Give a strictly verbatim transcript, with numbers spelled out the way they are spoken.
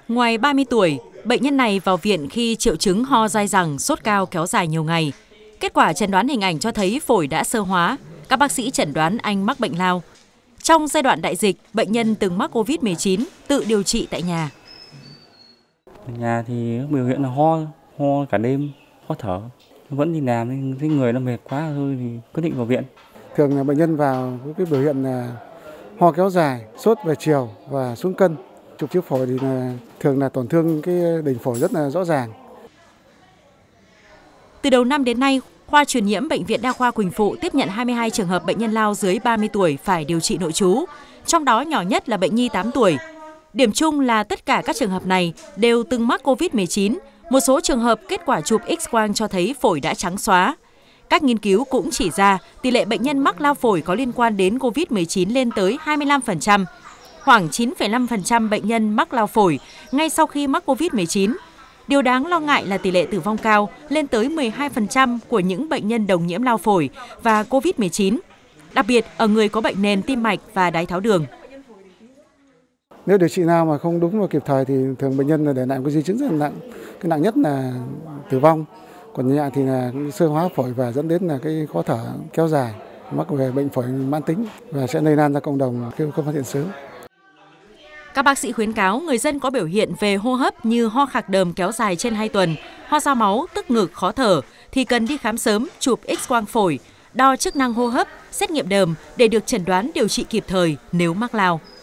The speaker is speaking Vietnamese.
Ngoài ba mươi tuổi, bệnh nhân này vào viện khi triệu chứng ho dai dẳng, sốt cao kéo dài nhiều ngày. Kết quả chẩn đoán hình ảnh cho thấy phổi đã xơ hóa. Các bác sĩ chẩn đoán anh mắc bệnh lao. Trong giai đoạn đại dịch, bệnh nhân từng mắc Covid mười chín, tự điều trị tại nhà. Ở nhà thì biểu hiện là ho, ho cả đêm, khó thở. Vẫn đi làm nên cái người nó mệt quá thôi thì quyết định vào viện. Thường là bệnh nhân vào với cái biểu hiện là ho kéo dài, sốt về chiều và xuống cân. Chụp chiếu phổi thì là thường là tổn thương cái đỉnh phổi rất là rõ ràng. Từ đầu năm đến nay, khoa truyền nhiễm Bệnh viện Đa khoa Quỳnh Phụ tiếp nhận hai mươi hai trường hợp bệnh nhân lao dưới ba mươi tuổi phải điều trị nội trú, trong đó nhỏ nhất là bệnh nhi tám tuổi. Điểm chung là tất cả các trường hợp này đều từng mắc Covid mười chín, một số trường hợp kết quả chụp X-quang cho thấy phổi đã trắng xóa. Các nghiên cứu cũng chỉ ra tỷ lệ bệnh nhân mắc lao phổi có liên quan đến Covid mười chín lên tới hai mươi lăm phần trăm. Khoảng chín phẩy năm phần trăm bệnh nhân mắc lao phổi ngay sau khi mắc Covid mười chín. Điều đáng lo ngại là tỷ lệ tử vong cao lên tới mười hai phần trăm của những bệnh nhân đồng nhiễm lao phổi và Covid mười chín, đặc biệt ở người có bệnh nền tim mạch và đái tháo đường. Nếu điều trị nào mà không đúng và kịp thời thì thường bệnh nhân để lại một di chứng rất là nặng. Cái nặng nhất là tử vong, còn nhẹ thì là xơ hóa phổi và dẫn đến là cái khó thở kéo dài, mắc về bệnh phổi mãn tính và sẽ lây lan ra cộng đồng khi không phát hiện sớm. Các bác sĩ khuyến cáo người dân có biểu hiện về hô hấp như ho khạc đờm kéo dài trên hai tuần, ho ra máu, tức ngực, khó thở thì cần đi khám sớm, chụp X-quang phổi, đo chức năng hô hấp, xét nghiệm đờm để được chẩn đoán điều trị kịp thời nếu mắc lao.